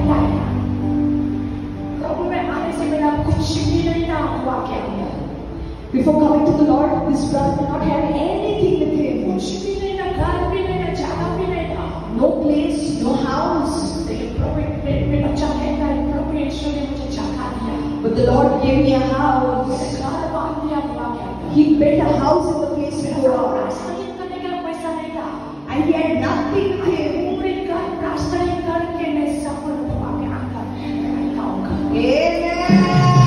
Before coming to the Lord, this brother did not have anything with him. No place, no house. But the Lord gave me a house. He built a house in the place before us. And he had nothing with him. Amen.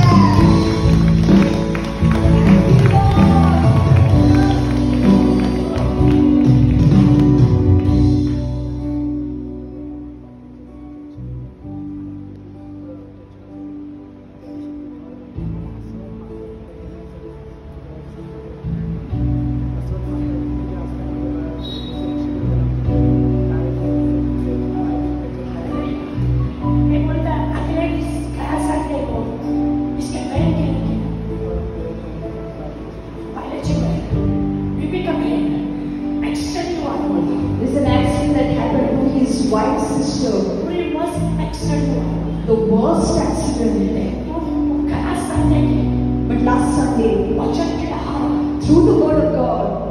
Wife's sister. The worst accident. But last Sunday, through the word of God,